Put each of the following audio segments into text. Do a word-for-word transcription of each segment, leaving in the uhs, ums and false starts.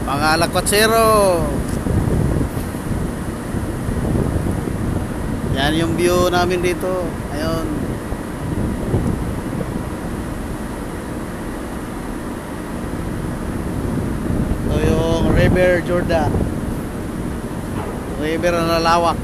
Mga lakwatsero. Yan yung view namin dito. Ayun. Ito yung River Jordan. River na lawak.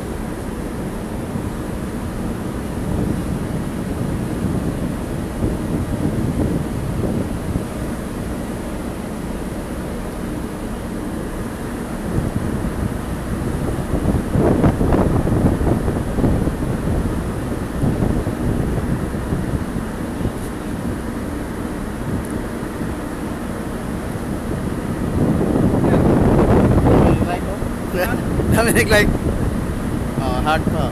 Dominic like oh, hard pa.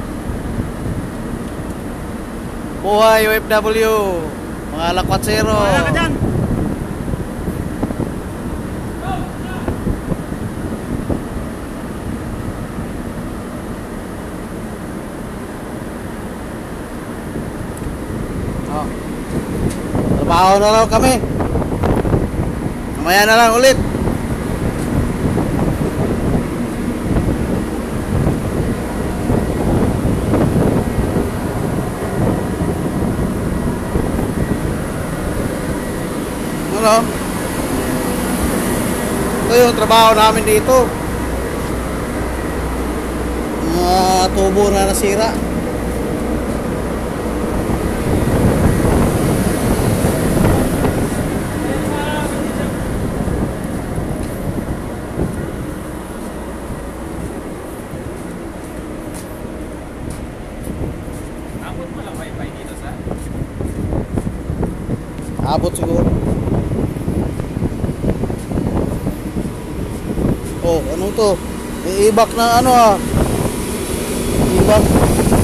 Buhay O F W, mga lakwatsero. Wala ka dyan. Oh. Trabaho na lang kami. Mamaya na lang ulit. Ano? Ito yung trabaho namin dito. Mga tubo na nasira. Abot mo lang wifi dito sa? Abot siguro. Oh, ano to? May ibak na ano ah. Ibak.